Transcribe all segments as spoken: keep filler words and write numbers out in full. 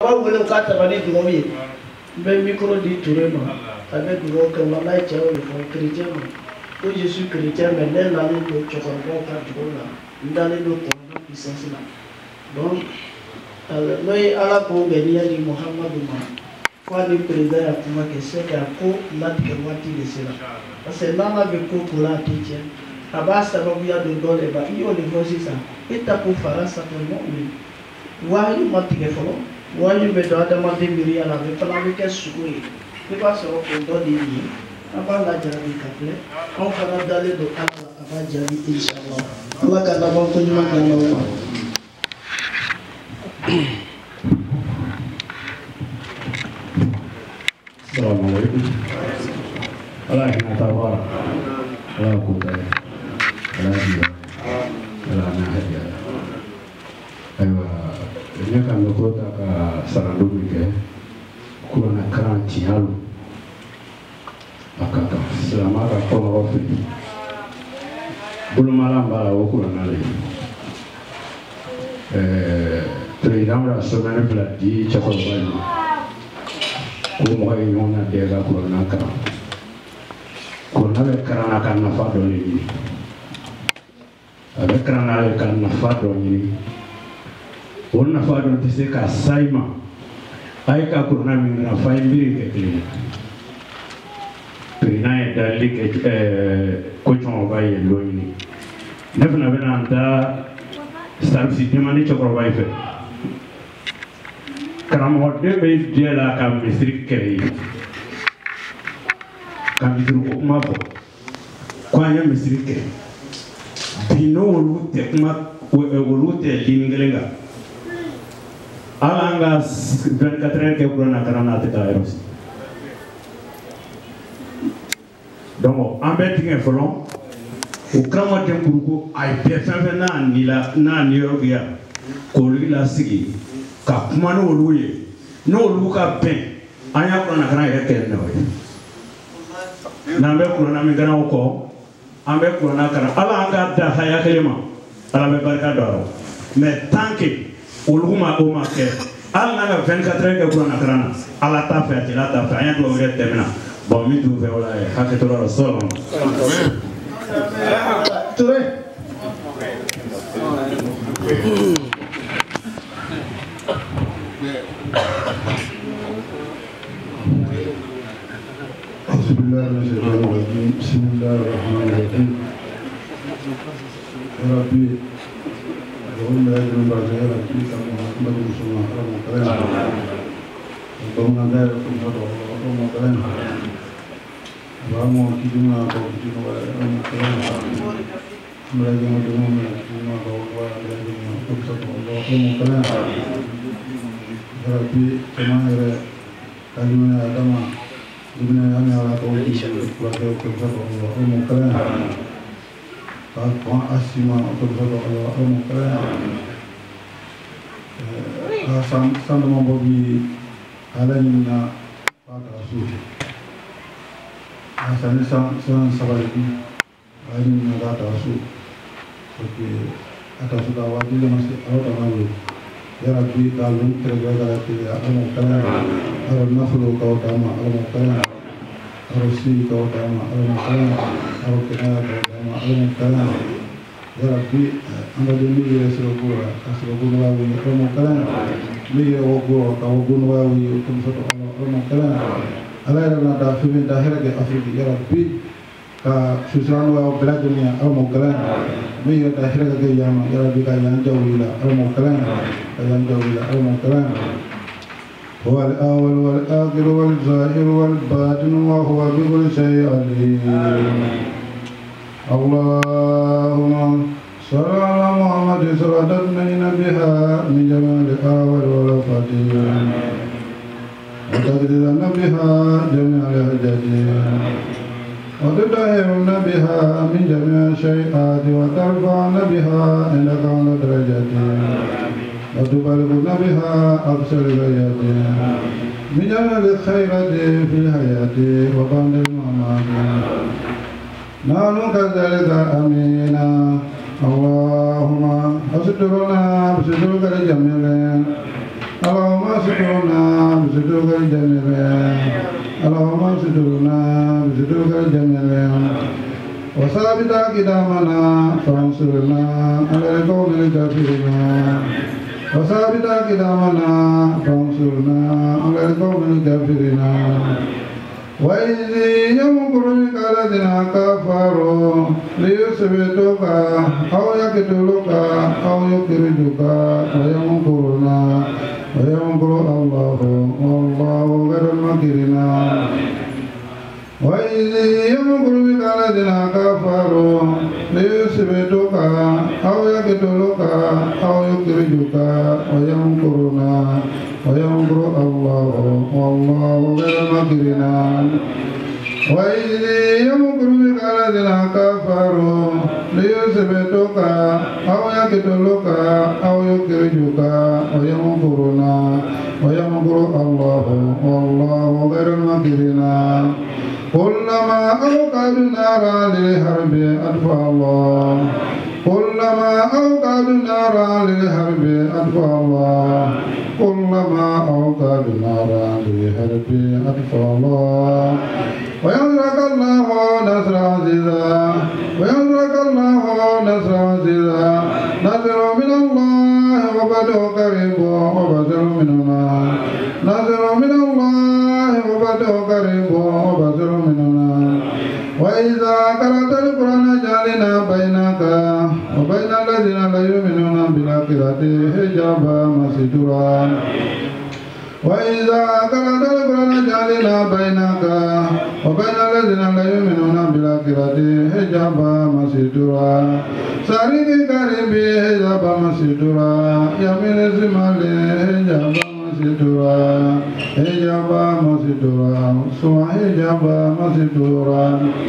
Quand vous voulez quatre années de mobile, le micro dit tout le monde. Avec vous, comme on a été chrétien. Quand je suis chrétien, mais dès l'année de Chocolat, l'année de Corona, puissance là. Donc, nous, à la cour, il y a des Mohamed Fois du président à Kuma que c'est qu'à co la Tikwati de cela. Parce que là, on a vu que la teacher. À base, ça va vous y a de dollars, il y a des voici ça. Et t'as pour faire ça pour moi. Why m'a tiré fort? Why you me doit demander Myriam avec pas avec un souhait. Il va se reprendre des liens. Avant la Jarabi Kaple, on fera d'aller de Allah avant Jarabi Inch'Allah. Allah ka d'abord connu ma gamme. Assalamualaikum. Allah kita tahu. Allah kutai. Allah dia. Allah nahaya. Aywa, ini kan lokota ka sarandu bike. Kuna karan tialu. Akaka selama ka kono ofi. Belum malam bala okuna nale. Eh, terhidang rasa mana pelati cakap bayu. Kumai nyona dega kurana kara. Kurana be karana kan nafa do ni. Abe karana le kan nafa do ni. On nafa do tise ka saima. Ai ka kurana min nafa imbiri ke kile. Prina e dali ke eh ko chon ba ye lo ni. Nefna be na anda starfi demani chokro ba ife. Karamɔgɔ den bɛ diɲɛ la ka misiri kɛlɛ ye ka misiri ko kuma fɔ ko an ye misiri kɛ bi n'olu tɛ kuma olu tɛ ligne kelen kan hali an ka vingt-quatre heures kɛ kuranna kalan na a tɛ taa yɔrɔ si donc an bɛ tigɛ fɔlɔ o karamɔgɔ den kuru ko a ye bɛɛ fɛn fɛn n'a ni la n'a ni yɔrɔ kɛ yan k'olu lasigi ka kuma n'olu ye n'olu ka bɛn an y'a kuranna kana yɛrɛ kɛ n'o ye n'an bɛ kuranna min kana o kɔ an bɛ kuranna kana ala an ka da haya kelen ma ala bɛ barika don a rɔ mais tant que olu ma o ma kɛ hali n'an ka vingt-quatre heures kɛ kuranna kana na ala t'a fɛ a tɛ ala t'a fɛ an ye dugawu kɛ tɛmɛna bon min t'u fɛ o la hakɛ to la sɔrɔ ma. Ture. Bismillahirrahmanirrahim. Bismillahirrahmanirrahim. Rabbi, Allahumma aj'al ba'da fi Muhammadin sallallahu alaihi wasallam. Allahumma barik fi Allahumma barik. Allahumma kidna wa kidna wa Allahumma mereka mendengar kidna wa Allahumma barik. Rabbi, kemana kalimah agama Ibn Ami ala kawin keluarga keluarga Allah mukalla, kau asima keluarga Allah mukalla, asam sama membabi alamnya pada rasul, asal nisam nisam sabari alamnya pada rasul, seperti atas sudah wajib masih awal awal. Ya Rabbi, dalam terjaga hati Allah mukalla, Allah nafsu kau dama Allah mukalla. Arusi kau dama Allah mukalla, Allah kena kau dama Allah mukalla. Ya Rabbi, anda demi dia seragura, seragura wawi Allah mukalla. Dia wagura, kau wagura wawi hukum satu Allah Allah mukalla. Allah yang ada firman dahir ke Afrika. Ya Rabbi, ka susran wawi belah dunia Allah mukalla. Dia dahir ke Yaman. Ya Rabbi, kayaan jauh ila Allah mukalla. Kayaan jauh ila Allah mukalla. هو الأول والآخر والظاهر والباطن وهو بكل شيء عليم. اللهم صل على محمد صلاة تمنين بها من جميع الأهوال والآفات وتقدرنا بها جميع الحاجات وتطهرنا بها من جميع الشيئات وترفعنا بها عندك على درجات وتبلغنا بها أقصى الغايات من جميع الخيرات في الحياة وبعد الممات. نحن كذلك أمينا. اللهم أسترنا بسترك الجميل اللهم سترنا بسترك الجميل اللهم سترنا بسترك الجميل وثابت أقدامنا فانصرنا على القوم الكافرين وثابت أقدامنا فانصرنا على القوم الكافرين وإذ يمكر بك الذين كفروا ليثبتوك أو يقتلوك أو يخرجوك ويمكرون ويمكر الله والله غير الماكرين وإذ يمكر بك الذين كفروا ليثبتوك أو يقتلوك أو يخرجوك ويمكرون ويمكر الله والله غير الماكرين وإذ يمكر بك الذين كفروا ليثبتوك أو يقتلوك أو يخرجوك ويمكرون ويمكر الله والله غير الماكرين كلما أوقدوا نارا للحرب أطفأ الله كلما أوقدوا نارا للحرب أطفأ الله كلما أوقدوا نارا للحرب أطفأ الله وينصرك الله نصرا عزيزا وينصرك الله نصرا عزيزا نصر من الله وفتح قريب وبشر من الله نصر من الله وفتح قريب وبشر من الله وإذا قرأت القرآن جعلنا بينك وبين الذين لا يؤمنون بالآخرة حجابا مستورا وإذا قرأت القرآن جعلنا بينك وبين الذين لا يؤمنون بالآخرة حجابا مستورا سارق قريبي حجابا مستورا يمين شمالي حجابا مستورا حجابا مستورا سوى حجابا مستورا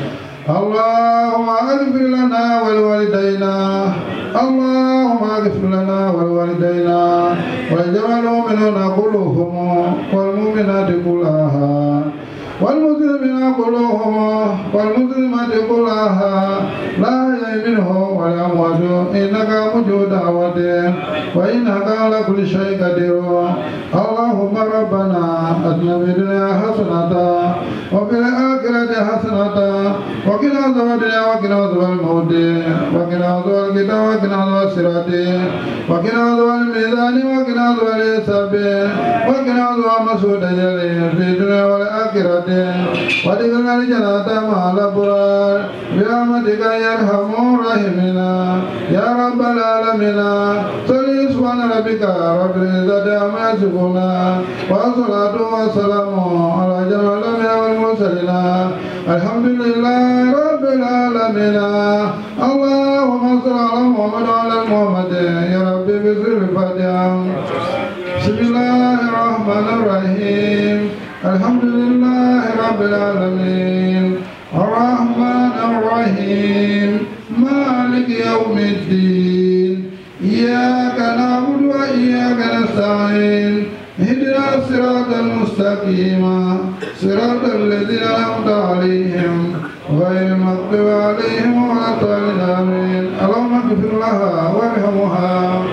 اللهم اغفر لنا ولوالدينا اللهم اغفر لنا ولوالدينا ولجميع المؤمنين كلهم والمؤمنات كلها والمسلمين كلهم والمسلمات كلها لا يئن منهم ولا أموات إنك مجيب دعوته وإنك على كل شيء قدير اللهم ربنا آتنا في الدنيا حسنة وفي الآخرة حسنة وقنا عذاب الدنيا وقنا عذاب الموت وقنا عذاب الكتاب وقنا عذاب الصراط وقنا عذاب الميزان وقنا عذاب الحساب وقنا عذاب مسعود في الدنيا والآخرة وادخلنا الجنة مع الأبرار برحمتك يا أرحم الراحمين يا رب العالمين صل سبحان ربك رب العزة عما يصفون والصلاة والسلام على جميع الأنبياء والمرسلين الحمد لله رب العالمين اللهم صل على محمد وعلى محمد يا ربي بسر الفاتحة بسم الله الرحمن الرحيم الحمد لله رب العالمين الرحمن الرحيم مالك يوم الدين إياك نعبد وإياك نستعين اهدنا الصراط المستقيم صراط الذين أنعمت عليهم غير المغضوب عليهم ولا الضالين آمين اللهم اغفر لها وارحمها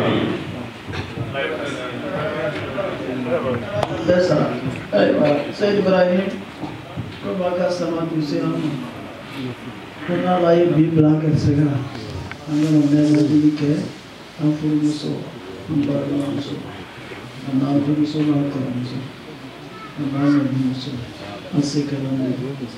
Desa, aywa, Sayyid Ibrahim, ko baka sama tusina mo. Kuna lai bi blanket segala. Anga mo nena dike, am furu muso, am baru muso. Am na furu muso na ko muso. Am na mo muso. Ase kala mo.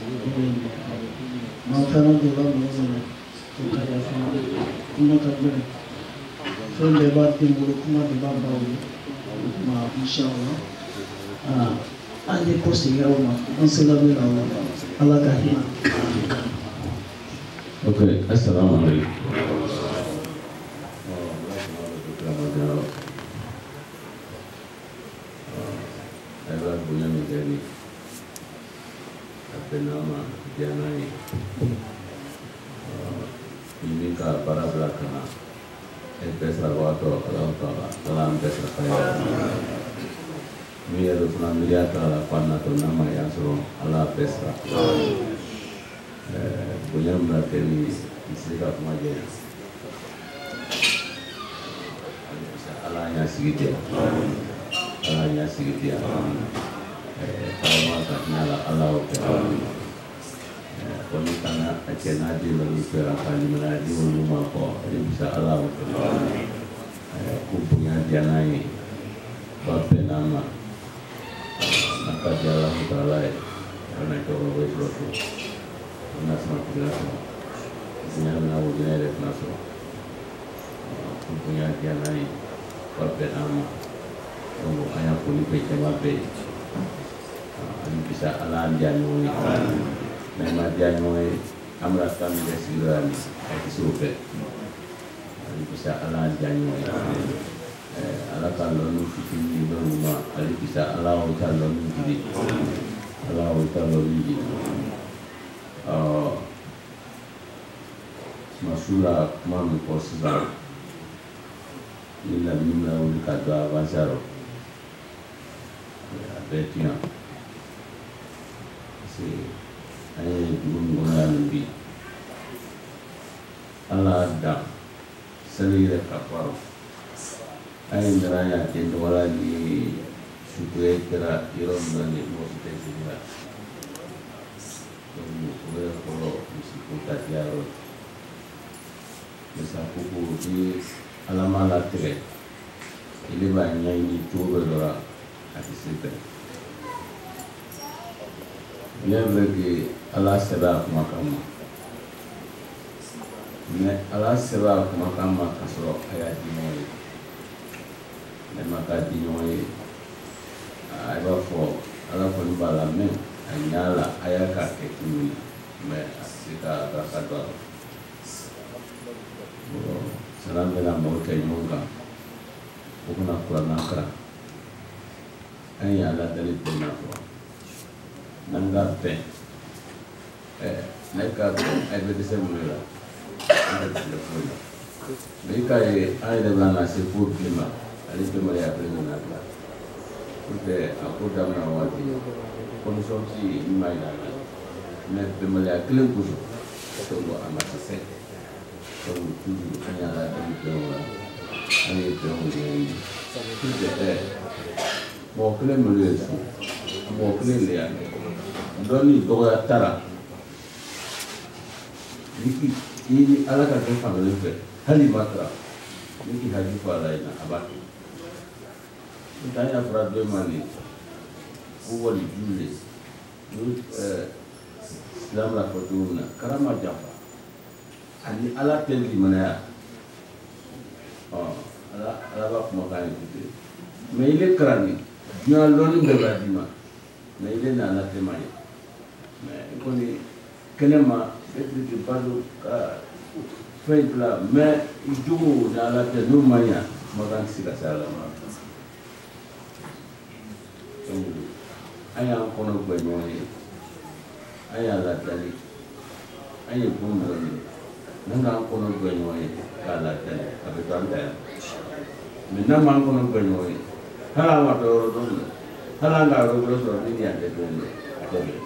Ma thana dola mo zana. Ko kaya fa. Kuna kadre. From debat di mulut kuma debat baru. Ma inshallah. Ah, ande posti ya uma, anselamu na uma, Allah kahina. Okay, assalamu alaikum. Ela punya menjadi apa nama janai ini ke para belakang, besar waktu Allah Taala dalam besar kaya. Mia dufna mia tala panna to nama yang suruh ala pesra punya melatih istiqah maja alanya segitu ala nya sigiti ya kalau masa nyala ala oke koni kana akena di lalu pera kali menadi rumah ko ini bisa ala oke kumpunya dia naik bape nama maka jalan utalai karena itu orang weslotu nasma kilaso punya nawu dinere naso kumpunya dia naik bape nama tunggu ayah pun baca bape ini bisa ala janui memang janui amrat kami desiran itu supe ini bisa ala janui ala kalau nufi di rumah ali bisa ala kalau nufi ala kalau nufi masura mami posida ila mimla ulikadwa basaro betina si ay gungungan bi ala da salire kaparo ay ndaraya tendo wala di sukre kera iron nani mosite sila tomu kubera kolo misiputa tiaro misa kuku di alama la tere ile ba nyai tuwe lora ati sipe lagi ala seba makam ne ala seba makam kasro ayat dinoy ne maka dinoy ay ba fo ala fo bala men anyala ayaka ketuni me asika rakadwa salam bela mo kay monga ukuna kurana kra ay ala dalit na fo nanga pe eh naka ay bede semula ay bede semula mereka ay de bana se pour climat ali de maria prena na porque aku dah nawati konsumsi mai na me de maria klen kuso tunggu amat se tunggu tuju hanya la de doa ani tunggu ni tuju eh mo klen mulai mo klen le doni doga tara niki ini ala ka ke family fe hali matra niki haji fala ina abaki tanya frado mani uwa li jule nu eh islam la fotuna karama jafa ani ala telli mana oh ala ala ba kuma kan itu me ile karani na loni be badima me ile na ala temai mais koni kenema betri ke balu ka faitla mais ijugo na la te no maya magan sika sala ma aya kono ko nyoni aya la tali aya bundo ni nanga kono ko nyoni kala tali abe tanda minna man kono ko nyoni hala ma do do hala nga ro ro so ni ya de do ni ate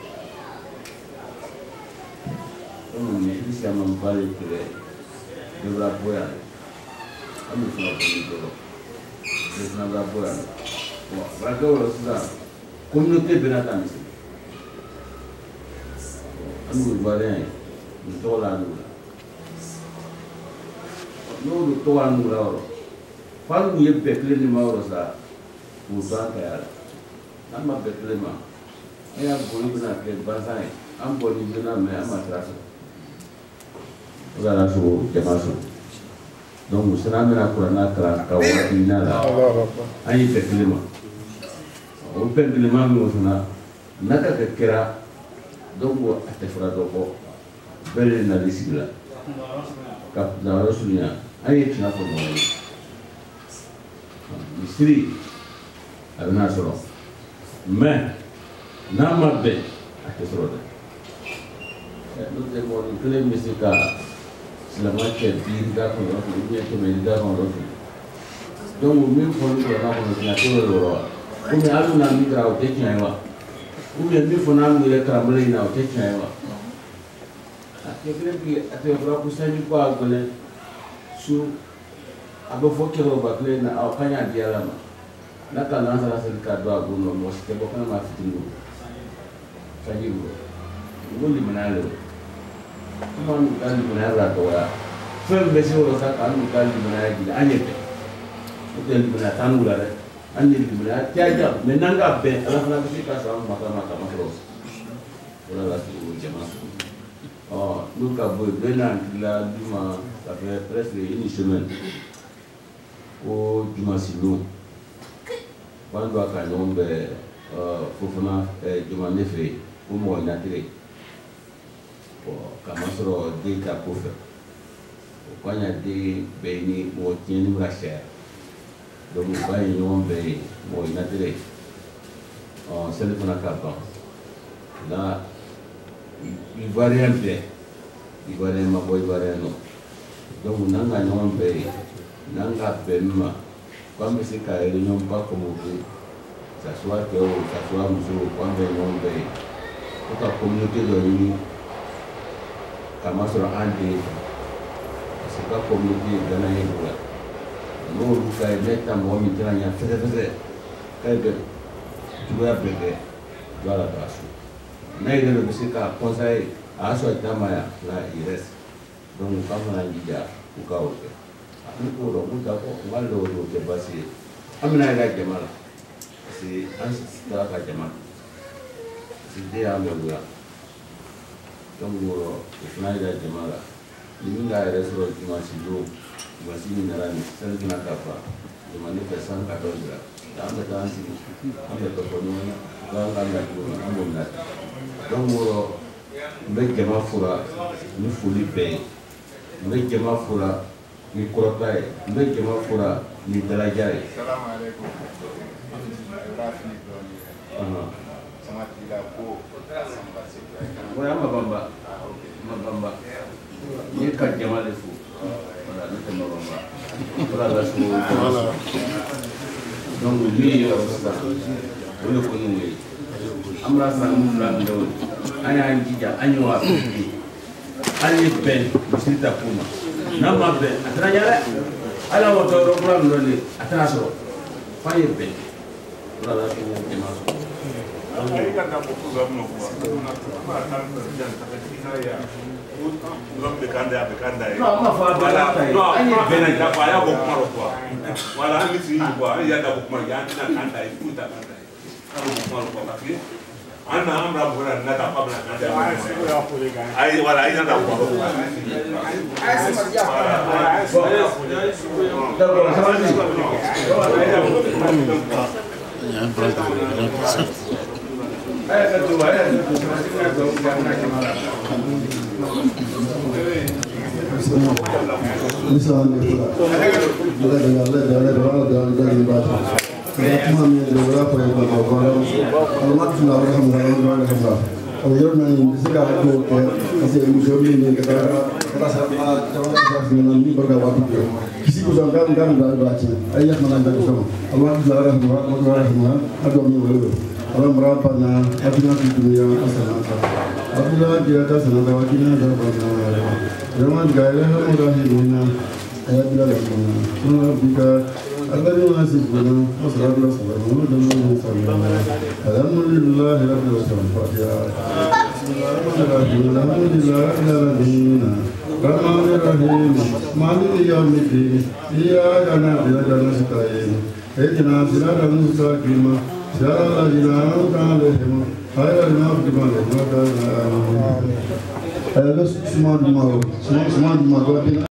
ini bisa membalik ke beberapa bulan. Kami sudah pergi dulu. Beberapa bulan. Wah, berarti orang sudah komunitas binatang sih. Kami berbareng, bertolan dulu. Nuru tolan dulu orang. Paling dia bekli lima orang sah, usaha kaya. Nama bekli lima. Ayah boleh benar ke bahasa ini. Am boleh benar me amat rasa. Udah langsung masuk. Donc senang nak kurang nak kerana kawat ini lah. Ayi peklima. O peklima ni usuna. Naka kekira. Donc ate frado ko. Beli na disigla. Kap na rasunya. Ayi cina ko mo. Mistri. Abna soro. Me. Nama be ate frado. Nous devons nous créer musica. Selama kebir dah kalau ini kebir dah kalau donc même pour nous là on a tout le roi ou mais alu na mi grau te kaiwa ou mais mi fona mu le kramle na te kaiwa akekele ki ate bra kusani ko agole su abo fokero bakle na akanya dialama na ka na sara sel ka do agu no mo ste bo kana ma fitingo fajigo ngoli manalo kuma nu kali manala to ya fem besi wo sa ka nu kali manala gila anyete hotel manala tanula re andi manala tiaja menanga be ala fana bisi ka sa ma ka ma ka ma cross wala la tu jama oh nous avons besoin de la Duma, ça fait presque une semaine au Duma Silo. Quand on a un nombre, il faut faire Duma Nefé, pour moi, il y a des comment sur des tapos. Quand il y a des bénis, on tient la chair. Donc, il faut un nombre, moi, il y a des c'est le qu'on a capable. Là, il va rien faire. Il va rien m'avoir, il va rien non. Donc, on a un nombre, on a un paiement. Comme c'est qu'à réunion pas comme vous, ça soit que ça soit monsieur, quand on a un nombre, toute la communauté de l'Union, comment sera un des c'est pas communauté de l'Union. Nous, nous avons mis un moment, nous avons fait fait tu vas bébé, voilà la base. Mais il y a un conseil à ce moment-là, il reste. Donc, quand on a dit ça, on va le faire. Après, on va le faire passer. On va le faire. C'est un système à Jamal. C'est des amis. Donc, on va le faire. Il y a un restaurant qui m'a dit il m'a dit qu'il y a un qui n'a pas fait. Il m'a dit que c'est un quatorze là. Dans le temps, on est au fond, on a un donc, on va dire que nous folie paix. On va dire que nous crotaille. On va dire que nous dalajaille. Salam alaikum. Oui, ma bamba. Ma bamba. Il y a quatre gamins de fou. Voilà, nous sommes ma bamba. Voilà, voilà. Donc, lui, il y a ça. On le connaît. Amra sang lang do anya njija anyo wa ali ben musita kuma nama ben atranyala ala moto ro plan do ni atraso faye ben wala ko emaso ay ka da ko ko no ko na ba tan ko jan ta tina ya ko be kanda be kanda no ma fa bala tay ani ben da fa ya ko maro ko wala ni si ko ya da ko ma ya tina kanda i puta kanda ko maro ko ka fi ana amra bora na ta pabla na ta ai wala ai na ta ko ai se ma ya da ko sama ni ya brother ai ka tu ai ka tu ma ko ga na ke mala Misal ni pula, kita dengar le dengar dengar dengar dengar bahasa. Kita cuma ni dengar apa yang kita kalau kalau mak sudah orang orang orang orang. Kalau yang ni bisa kalau ke masih musuh ni kita kita sama cara cara dengan ni bergawat tu. Kisi ko sangka kan dah baca. Ayat mana dah sama. Allah sudah orang orang orang orang ada ni boleh. Allah berapa na adina di dunia asal asal. Abdullah dia dah senang dah wakilnya dah banyak. Zaman gaya हम राही बिना ayat bila lama. Semua bika agar yang nasib guna masalah selalu dengan salam. Alhamdulillah rabbil alamin. Bismillahirrahmanirrahim. Alhamdulillahirrahmanirrahim. Rahmanirrahim. Maliki yaumiddin. Iyyaka na'budu wa iyyaka nasta'in. Ihdinas siratal mustaqim. Siratal ladzina an'amta 'alaihim ghairil maghdubi 'alaihim wa lad-dallin. Semua di malu, semua semua di malu.